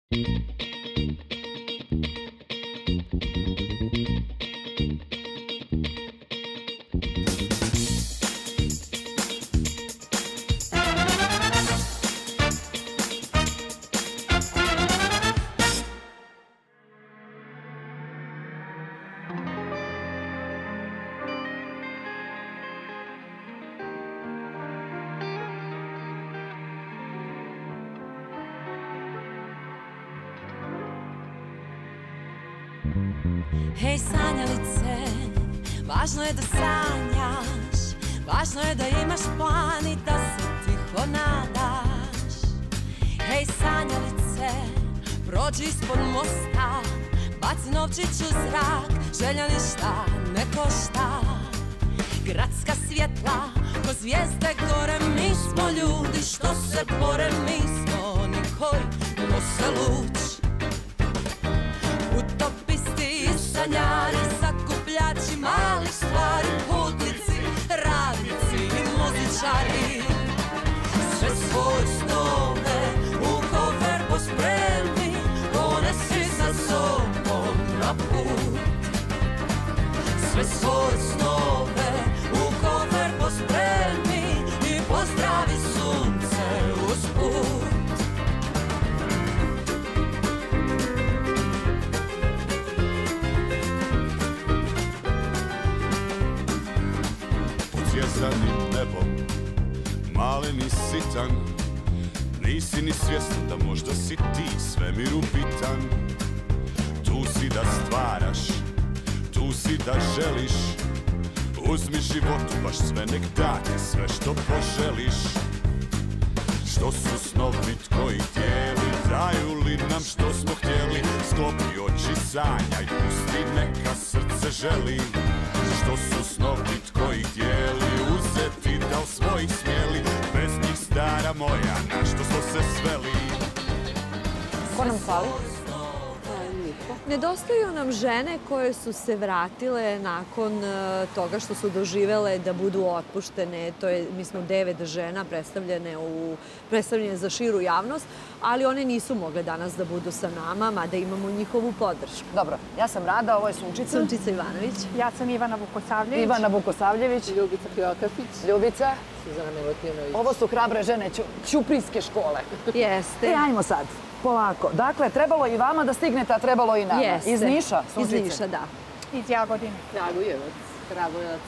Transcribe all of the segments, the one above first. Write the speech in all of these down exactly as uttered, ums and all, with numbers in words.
Hej sanjalice, važno je da sanjaš, važno je da imaš plan i da se tiho nadaš. Hej sanjalice, prođi ispod mosta, baci novčić u zrak, želja ništa ne košta. Gradska svjetla, ko zvijezde gore, mi smo ljudi što se bore, mi smo oni koji nose luč. Sanjari, sakupljači malih stvari, putnici, radnici i muzičari. Sve svoje snove u kofer pospremi, ponesi sa sobom na put. Sve svoje snove u kofer pospremi i pozdravi sunce usput. Zvjezdanim nebom, malen i sitan, nisi ni svjestan da možda si ti svemiru bitan. Tu si da stvaraš, tu si da želiš, uzmi životu baš sve, nek date sve što poželiš. Što su snovi tvoji tijeli, daju li nam što smo htjeli? Sklopi oči, sanjaj, pusti, neka srce želi. Što su snovi tvoji tijeli, uzeti da li svojih smjeli? Bez njih stara moja, na što smo se sveli? Ko nam fali? Nedostaju nam žene koje su se vratile nakon toga što su doživele da budu otpuštene. To je, mi smo devet žena predstavljene, u, predstavljene za širu javnost, ali one nisu mogle danas da budu sa nama, mada imamo njihovu podršku. Dobro, ja sam Rada, ovo je Sunčica. Sunčica Ivanović. Ja sam Ivana Vukosavljević. Ivana Vukosavljević. Ljubica Fjokapić. Ljubica. Suzana Milutinović. Ovo su hrabre žene ćuprijske škole. Jeste. E, ajmo sad. Polako. Dakle, trebalo i vama da stignete, a trebalo i nama. Jeste. Iz Niša, Sunčice? Iz Niša, da. Iz Jagodine. Kragujevac, Kragujevac.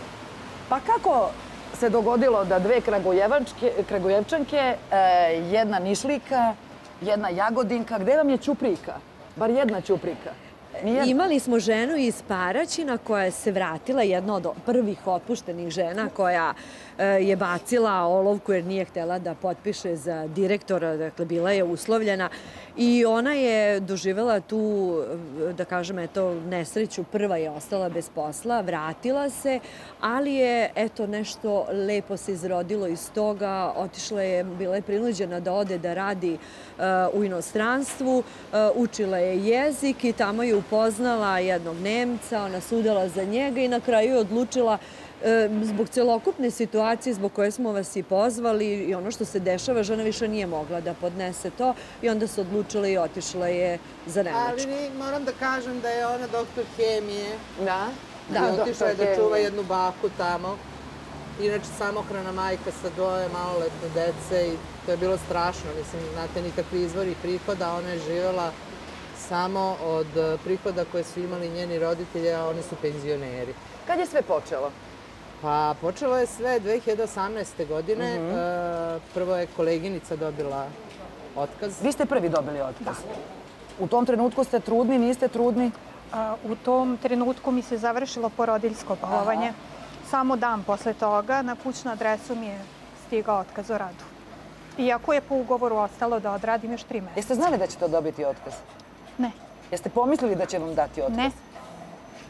Pa kako se dogodilo da dve Kragujevčanke, jedna Nišlika, jedna Jagodinka, gde vam je Ćuprijka? Bar jedna Ćuprijka. Imali smo ženu iz Paraćina koja se vratila, jedna od prvih otpuštenih žena koja je bacila olovku jer nije htjela da potpiše za direktora, dakle bila je uslovljena i ona je doživjela tu, da kažem, eto, nesreću, prva je ostala bez posla, vratila se, ali je, eto, nešto lepo se izrodilo iz toga, otišla je, bila je prinuđena da ode da radi u inostranstvu, učila je jezik i tamo je upoznala jednog Nemca, ona se udala za njega i na kraju je odlučila zbog celokupne situacije zbog koje smo vas i pozvali i ono što se dešava, žena više nije mogla da podnese to i onda se odlučila i otišla je za Nemačku. Ali moram da kažem da je ona doktor hemije. Da? I otišla je da čuva jednu baku tamo. Inače, samohrana majka sa dvoje maloletne dece i to je bilo strašno. Mislim, znate, nikakvi izvori prihoda. Ona je živjela samo od prihoda koje su imali njeni roditelji, a oni su penzioneri. Kad je sve počelo? Pa počelo je sve dve hiljade osamnaeste. godine. Prvo je koleginica dobila otkaz. Vi ste prvi dobili otkaz? U tom trenutku ste trudni, niste trudni? U tom trenutku mi se završilo porodiljsko bolovanje. Samo dan posle toga na kućnu adresu mi je stigao otkaz o radu. Iako je po ugovoru ostalo da odradim još tri meseca. Jeste znali da ćete dobiti otkaz? Ne. Jeste pomislili da će vam dati otkaz? Ne.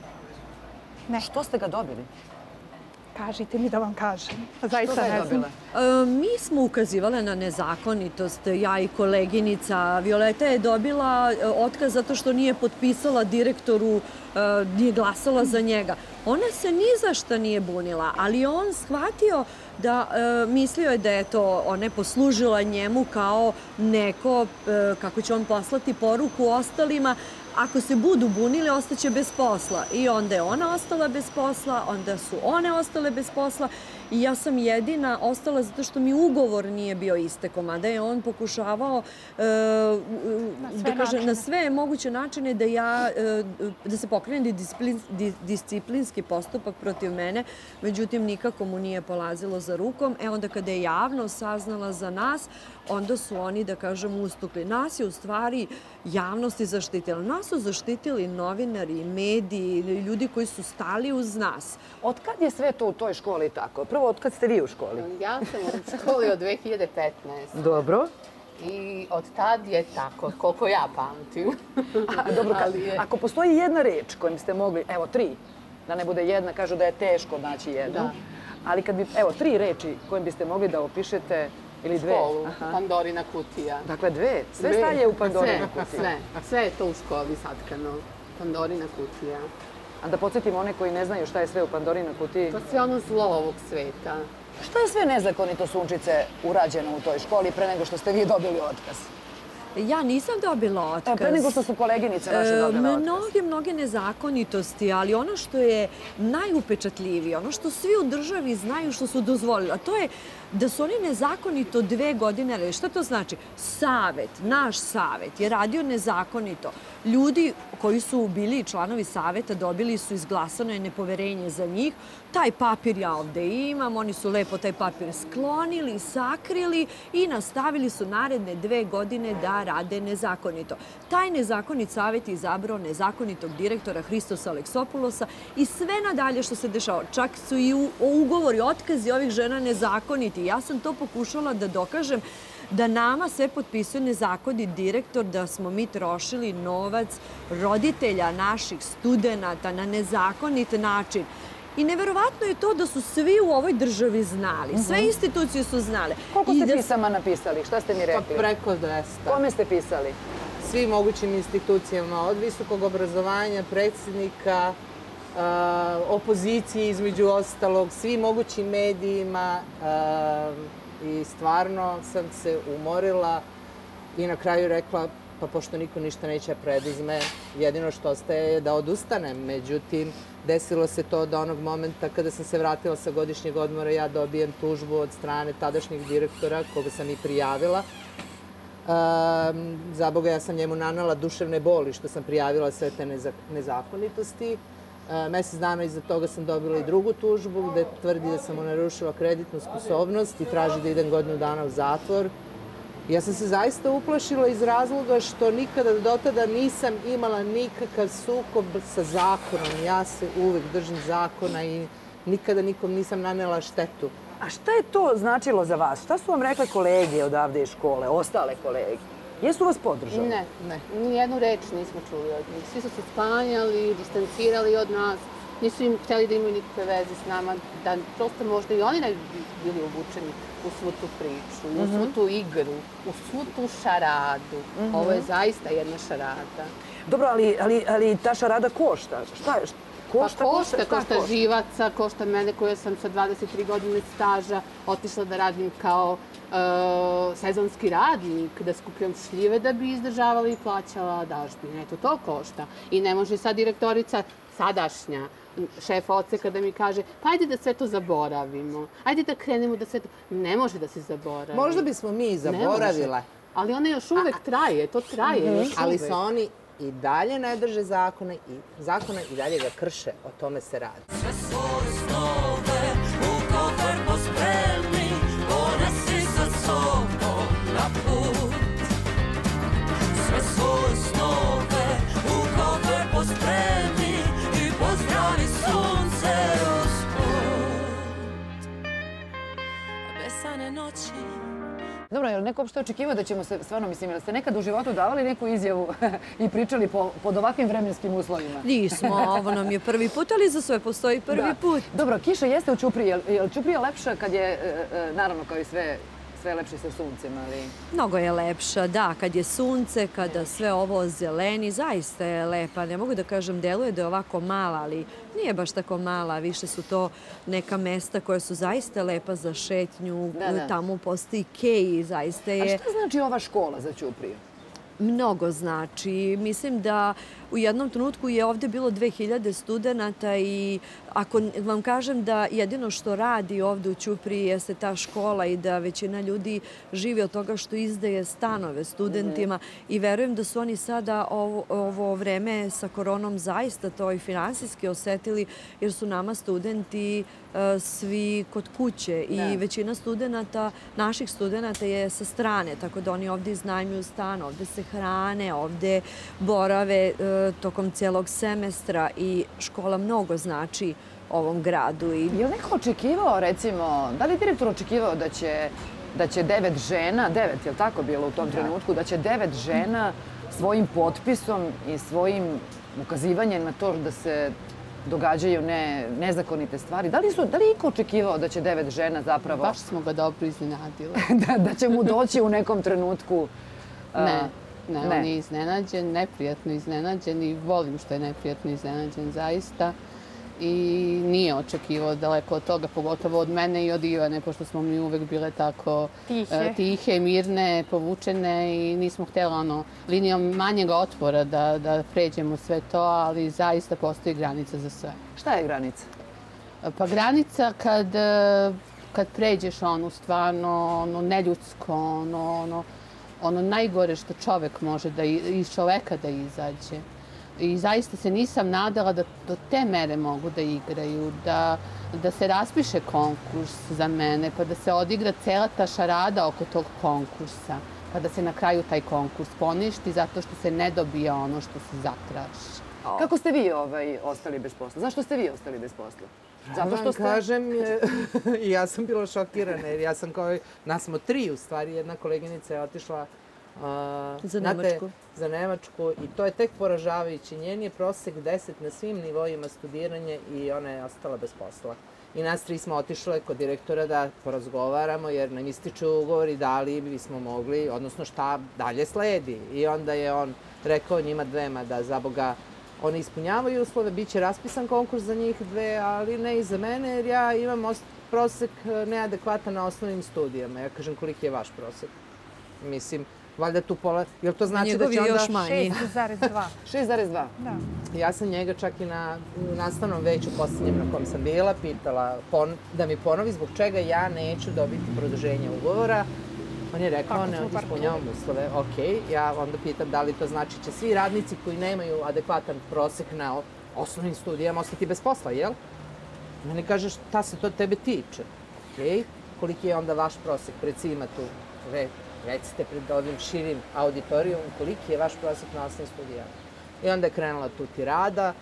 Ne. Što ste ga dobili? Kažite mi da vam kažem. Što ga je dobila? Mi smo ukazivale na nezakonitost. Ja i koleginica Violeta je dobila otkaz zato što nije potpisala direktoru, nije glasala za njega. Ona se ni za šta nije bunila, ali on shvatio da mislio je da je to ona poslužila njemu kao neko, kako će on poslati poruku ostalima, ako se budu bunili, ostaće bez posla. I onda je ona ostala bez posla, onda su one ostale bez posla i ja sam jedina ostala zato što mi ugovor nije bio istekao, mada je on pokušavao da kaže na sve moguće načine da ja, da se pokrene disciplinski postupak protiv mene, međutim nikako mu nije polazilo za rukom. E onda kada je javnost saznala za nas, onda su oni, da kažem, ustukli. Nas je u stvari javnosti zaštitila. Nas su zaštitili novinari, mediji, ljudi koji su stali uz nas. Od kad je sve to u toj školi tako? Prvo, od kad ste vi u školi? Ja sam u školi od dve hiljade petnaeste. Dobro. I od tad je tako, koliko ja pamtim. Dobro, ako postoji jedna reč kojim ste mogli, evo tri, da ne bude jedna, kažu da je teško naći jednu, ali kad bi, evo, tri reči kojim biste mogli da opišete ili dve. Školu, Pandorina kutija. Dakle, dve? Sve staje u Pandorina kutija? Sve, sve je to u školi satkano. Pandorina kutija. A da podsjetimo one koji ne znaju šta je sve u Pandorina kutiji? To je sve ono zlo ovog sveta. Šta je sve nezakonito, Sunčice, urađeno u toj školi pre nego što ste vi dobili otkaz? Ja nisam dobila otkaz. Pre nego što su koleginice naše dobile otkaz. Mnoge, mnoge nezakonitosti, ali ono što je najupečatljivije, ono što svi u državi znaju što su dozvolili, a to je da su oni nezakonito dve godine radili. Šta to znači? Savet, naš savet je radio nezakonito. Ljudi koji su bili članovi saveta dobili su izglasano je nepoverenje za njih. Taj papir ja ovde imam, oni su lepo taj papir sklonili, sakrili i nastavili su naredne dve godine da rade nezakonito. Taj nezakonit savet je izabrao nezakonitog direktora Hristosa Aleksopulosa i sve nadalje što se dešava. Čak su i u ugovori, otkazi ovih žena nezakoniti. Ja sam to pokušala da dokažem da nama sve potpisuje nezakonit direktor, da smo mi trošili novac roditelja naših studenata na nezakonit način. I neverovatno je to da su svi u ovoj državi znali. Sve institucije su znale. Koliko ste pisama napisali? Šta ste mi rekli? Pa preko dvesta. Kome ste pisali? Svim mogućim institucijama, od visokog obrazovanja, predsjednika, opozicije između ostalog, svim mogućim medijima i stvarno sam se umorila i na kraju rekla pa pošto niko ništa neće preduzme, jedino što ostaje je da odustanem. Međutim, desilo se to do onog momenta kada sam se vratila sa godišnjeg odmora, ja dobijem tužbu od strane tadašnjeg direktora, koga sam i prijavila. Za Boga, ja sam njemu nanela duševne boli što sam prijavila sve te nezakonitosti. Mesec dana iza toga sam dobila i drugu tužbu gde tvrdi da sam mu narušila kreditnu sposobnost i traži da idem godinu dana u zatvor. Ja sam se zaista uplašila iz razloga što nikada do tada nisam imala nikakav sukob sa zakonom. Ja se uvek držim zakona i nikada nikom nisam nanela štetu. A šta je to značilo za vas? Šta su vam rekle kolege odavde iz škole, ostale kolege? Jesu vas podržali? Ne, ne. Nijednu reč nismo čuli od njih. Svi su se sklanjali, distancirali od nas. Nisu im htjeli da imaju nikakve veze s nama, da prosto možda i oni ne bi bili uvučeni u svu tu priču, u svu tu igru, u svu tu šaradu. Ovo je zaista jedna šarada. Dobro, ali ta šarada košta. Šta je? Košta, košta, košta živaca, košta mene koja sam sa dvadeset tri godine staža otišla da radim kao sezonski radnik, da skupljam šljive da bi izdržavala i plaćala dažbine. Eto, to košta. I ne može sad direktorica sadašnja, šef odseka da mi kaže pa ajde da sve to zaboravimo, ajde da krenemo da sve to... Ne može da se zaboravi. Možda bismo mi zaboravile. Ali ona još uvek traje, to traje još uvek. Ali se oni i dalje ne drže zakone i zakone i dalje ga krše, o tome se radi. Sve svoje snove u kofer pospremi, ponesi sa sobom na put. Sve svoje snove u kofer pospremi i pozdravi sunce usput. Besane noći Dobro, je li neko uopšte očekivao da ćemo se, stvarno mislim, ili ste nekad u životu davali neku izjavu i pričali pod ovakvim vremenskim uslovima? Nismo, ovo nam je prvi put, ali za sve postoji prvi put. Dobro, kiša jeste u Ćupriji. Je li Ćuprija lepša kad je, naravno, kao i sve, sve lepše sa suncem, ali... Mnogo je lepša, da. Kad je sunce, kada sve ovo zeleni, zaista je lepa. Ne mogu da kažem, deluje da je ovako mala, ali nije baš tako mala. Više su to neka mesta koja su zaista lepa za šetnju. Tamo postoji kej, zaista je... A šta znači ova škola za Ćupriju? Mnogo znači. Mislim da u jednom trenutku je ovde bilo dve hiljade studenta i ako vam kažem da jedino što radi ovde u Ćupriji jeste ta škola i da većina ljudi živi od toga što izdaje stanove studentima i verujem da su oni sada ovo, ovo vreme sa koronom zaista to i finansijski osetili jer su nama studenti svi kod kuće i većina studenta, naših studenta je sa strane, tako da oni ovde iznajmljuju stan, ovde se hrane, ovde borave tokom celog semestra i škola mnogo znači ovom gradu. Je li neko očekivao, recimo, da li je direktor očekivao da će, da će devet žena, devet je li tako bilo u tom trenutku, da će devet žena svojim potpisom i svojim ukazivanjem na to da se događaju ne, nezakonite stvari. Da li, su, da li je iko očekivao da će devet žena zapravo... Baš smo ga dobro iznenadili. da, da će mu doći u nekom trenutku... Ne, ne, ne, on je iznenađen, neprijatno iznenađen i volim što je neprijatno iznenađen zaista. I nije očekivao daleko od toga, pogotovo od mene i od Ivane, pošto smo mi uvek bile tako tihe, tihe mirne, povučene i nismo htjela ono, linijom manjeg otpora da, da pređemo sve to, ali zaista postoji granica za sve. Šta je granica? Pa granica kad, kad pređeš ono stvarno ono neljudsko, ono, ono, ono najgore što čovek može da iz čoveka da izađe. I zaista se nisam nadala da do te mere mogu da igraju, da, da se raspiše konkurs za mene, pa da se odigra cela ta šarada oko tog konkursa, pa da se na kraju taj konkurs poništi zato što se ne dobije ono što se zatraži. Kako ste vi ovaj, ostali bez posla? Zašto ste vi ostali bez posla? Zato što ste... Kažem, ja sam bila šokirana jer ja sam kao, nas smo tri u stvari, jedna koleginica je otišla za Nemačku. Za Nemačku i to je tek poražavajući. Njen je prosek deset na svim nivoima studiranja i ona je ostala bez posla. I nas tri smo otišle kod direktora da porazgovaramo jer nam ističu ugovor i da li bismo mogli, odnosno šta dalje sledi. I onda je on rekao njima dvema da za Boga oni ispunjavaju uslove, bit će raspisan konkurs za njih dve, ali ne i za mene jer ja imam prosek neadekvatan na osnovnim studijama. Ja kažem koliki je vaš prosek? Mislim, valjda tu pola... Jel to znači da će onda... još manji. šest zarez dva. šest zarez dva? Da. Ja sam njega čak i na nastavnom veću posljednjem na kom sam bila pitala da mi ponovi zbog čega ja neću dobiti produženje ugovora. On je rekao, ne ispunjavam uslove. Ok, ja onda pitam da li to znači će svi radnici koji nemaju adekvatan prosek na osnovnim studijama ostati bez posla, jel? Meni kaže šta se to tebe tiče. Ok, koliki je onda vaš prosek pred svima tu? Recite pred ovim širim auditorijom koliki je vaš prosek na osnovnim studijama. I onda je krenula tu tirada.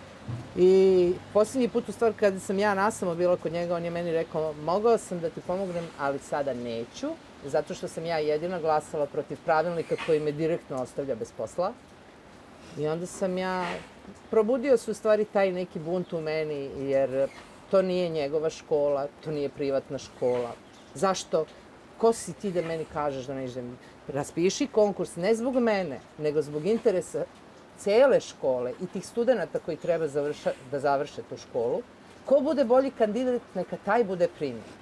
I posljednji put, u stvari, kada sam ja nasamo bila kod njega, on je meni rekao, mogao sam da ti pomognem, ali sada neću, zato što sam ja jedina glasala protiv pravilnika koji me direktno ostavlja bez posla. I onda sam ja, probudio se u stvari taj neki bunt u meni, jer to nije njegova škola, to nije privatna škola. Zašto? Ko si ti da meni kažeš da ne idem? Raspiši konkurs ne zbog mene, nego zbog interesa cele škole i tih studenta koji treba da završe tu školu. Ko bude bolji kandidat, neka taj bude primjer.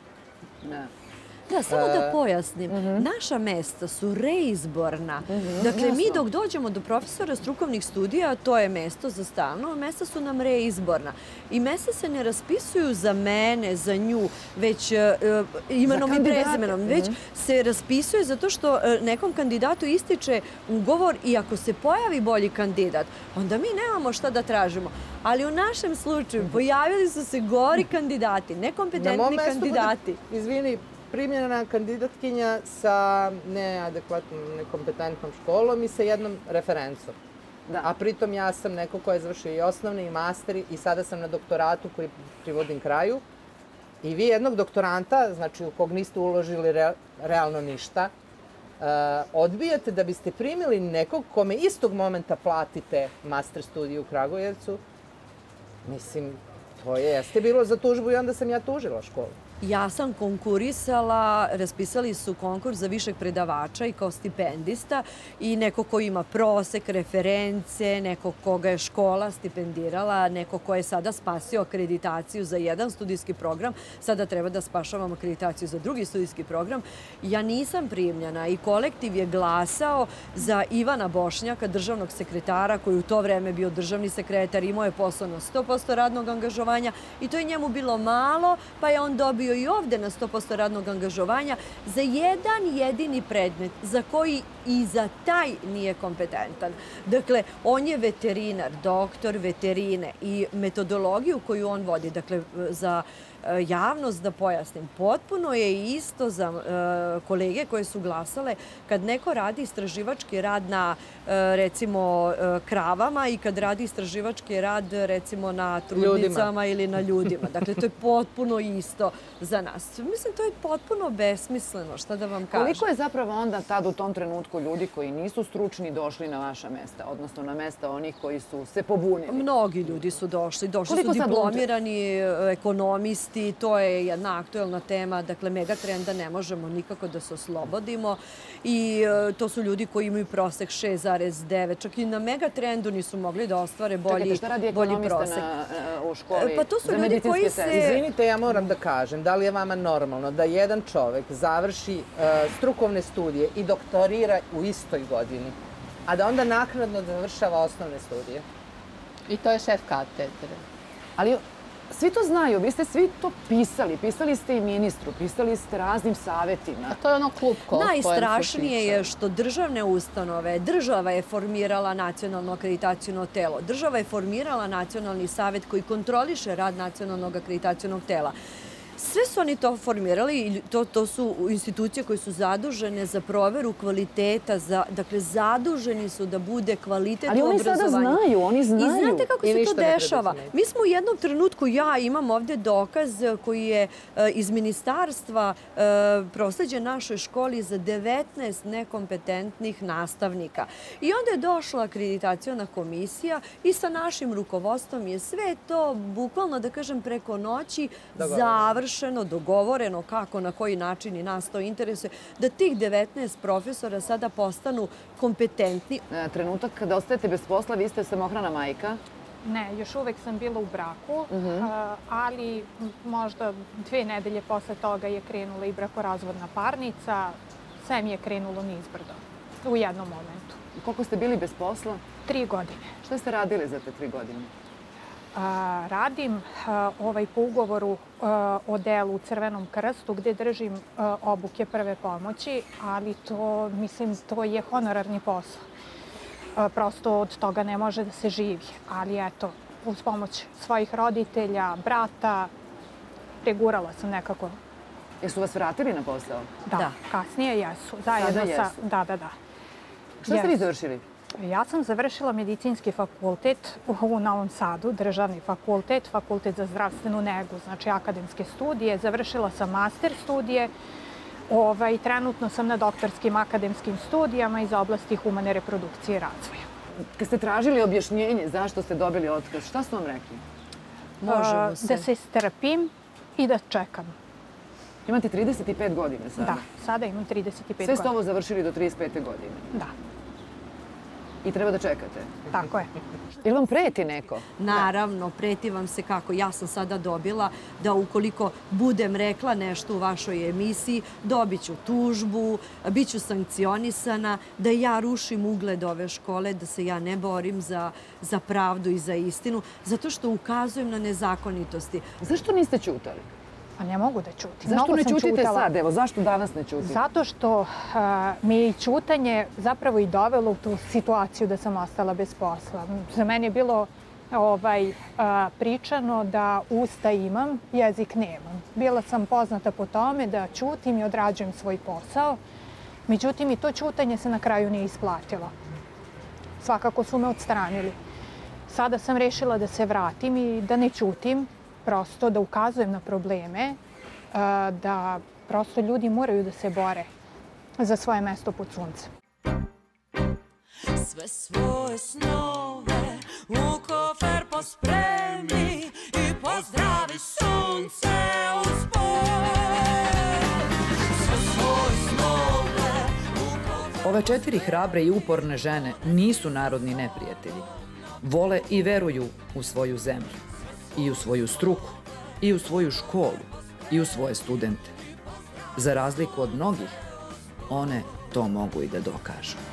Da, samo da pojasnim. Naša mesta su reizborna. Dakle, mi dok dođemo do profesora strukovnih studija, to je mesto za stalno, mesta su nam reizborna. I mesta se ne raspisuju za mene, za nju, već imenom i prezimenom. Već se raspisuje zato što nekom kandidatu ističe ugovor i ako se pojavi bolji kandidat, onda mi nemamo šta da tražimo. Ali u našem slučaju pojavili su se gori kandidati, nekompetentni kandidati. Izvini, primljena kandidatkinja sa neadekvatnom, nekompetentnom školom i sa jednom referencom. A pritom ja sam neko ko je završio i osnovni i masteri i sada sam na doktoratu koji privodim kraju. I vi jednog doktoranta, znači u kog niste uložili realno ništa, odbijate da biste primili nekog kome istog momenta platite master studiju u Kragujevcu, mislim, to je, jeste bilo za tužbu i onda sam ja tužila školu. Ja sam konkurisala, raspisali su konkurs za višeg predavača i kao stipendista i neko ko ima prosek, reference, neko koga je škola stipendirala, neko ko je sada spasio akreditaciju za jedan studijski program, sada treba da spašavam akreditaciju za drugi studijski program. Ja nisam primljena i kolektiv je glasao za Ivana Bošnjaka, državnog sekretara, koji u to vreme bio državni sekretar, imao je posao na sto posto radnog angažovanja i to je njemu bilo malo, pa je on dobio i ovde na sto posto radnog angažovanja za jedan jedini predmet za koji i za taj nije kompetentan. Dakle, on je veterinar, doktor veterine i metodologiju koju on vodi, dakle, za javnost da pojasnim, potpuno je isto za kolege koje su glasale kad neko radi istraživački rad na, recimo, kravama i kad radi istraživački rad, recimo, na trudnicama ili na ljudima. Dakle, to je potpuno isto za nas. Mislim, to je potpuno besmisleno, šta da vam kažem. Koliko je zapravo onda tad u tom trenutku ljudi koji nisu stručni došli na vaša mesta, odnosno na mesta onih koji su se pobunili? Mnogi ljudi su došli. Došli su diplomirani ekonomisti. To je jedna aktuelna tema. Dakle, megatrenda ne možemo nikako da se oslobodimo. I to su ljudi koji imaju prosek šest zarez devet. Čak i na megatrendu nisu mogli da ostvare bolji prosek. Čekajte, šta radi ekonomista u školi pa to su ljudi koji se... Izvinite, ja moram da kažem, da li je vama normalno da jedan čovek završi strukovne studije i doktorira u istoj godini, a da onda naknadno završava osnovne studije? I to je šef katedre. Ali svi to znaju, vi ste svi to pisali. Pisali ste i ministru, pisali ste raznim savjetima. A to je ono klupko. Najstrašnije je što državne ustanove, država je formirala nacionalno akreditaciono telo. Država je formirala nacionalni savjet koji kontroliše rad nacionalnog akreditacionog tela. Sve su oni to formirali i to, to su institucije koje su zadužene za proveru kvaliteta, za, dakle, zaduženi su da bude kvalitet u obrazovanju. Ali oni sada znaju, oni znaju. I znate kako se to dešava? Mi smo u jednom trenutku, ja imam ovdje dokaz koji je iz ministarstva prosleđen našoj školi za devetnaest nekompetentnih nastavnika. I onda je došla akreditaciona komisija i sa našim rukovodstvom je sve to, bukvalno da kažem, preko noći završeno, dogovoreno kako, na koji način i nas to interesuje, da tih devetnaest profesora sada postanu kompetentni. Trenutak kada ostajete bez posla, vi ste samohrana majka? Ne, još uvek sam bila u braku, ali možda dve nedelje posle toga je krenula i brakorazvodna parnica. Sve mi je krenulo nizbrdo u jednom momentu. Koliko ste bili bez posla? Tri godine. Što ste radili za te tri godine? Radim ovaj po ugovoru o delu u Crvenom krstu gdje držim obuke prve pomoći, ali to, mislim, to je honorarni posao. Prosto od toga ne može da se živi. Ali eto, uz pomoć svojih roditelja, brata, pregurala sam nekako. Jesu vas vratili na posao? Da, kasnije jesu. Zajedno sa... Da, da, da. Šta ste vi završili? Ja sam završila medicinski fakultet u Novom Sadu, državni fakultet, fakultet za zdravstvenu negu, znači akademske studije. Završila sam master studije. Ovaj, trenutno sam na doktorskim akademskim studijama iz oblasti humane reprodukcije i razvoja. Kad ste tražili objašnjenje zašto ste dobili otkaz, šta su vam rekli? Možemo se. Da se strpim i da čekam. Imate trideset pet godina sada? Da, sada imam trideset pet godina. Sve ste ovo završili do trideset pete godine? Da. I treba da čekate? Tako je. Ili vam preti neko? Naravno, preti vam se kako. Ja sam sada dobila da ukoliko budem rekla nešto u vašoj emisiji, dobit ću tužbu, bit ću sankcionisana, da ja rušim ugled ove škole, da se ja ne borim za, za pravdu i za istinu, zato što ukazujem na nezakonitosti. Zašto niste ćutali? Pa ne mogu da ćutim. Zašto ne ćutite sad? Evo, zašto danas ne ćutite? Zato što mi je ćutanje zapravo i dovelo u tu situaciju da sam ostala bez posla. Za mene je bilo ovaj, pričano da usta imam, jezik nemam. Bila sam poznata po tome da ćutim i odrađujem svoj posao. Međutim, i to ćutanje se na kraju nije isplatilo. Svakako su me odstranili. Sada sam rešila da se vratim i da ne ćutim, prosto da ukazujem na probleme, da prosto ljudi moraju da se bore za svoje mesto pod suncem. Sve svoje snove u kofer pospremi i pozdravi sunce uz Sve svoje snove u kofer... Ove četiri hrabre i uporne žene nisu narodni neprijatelji. Vole i veruju u svoju zemlju, i u svoju struku, i u svoju školu, i u svoje studente. Za razliku od mnogih, one to mogu i da dokažu.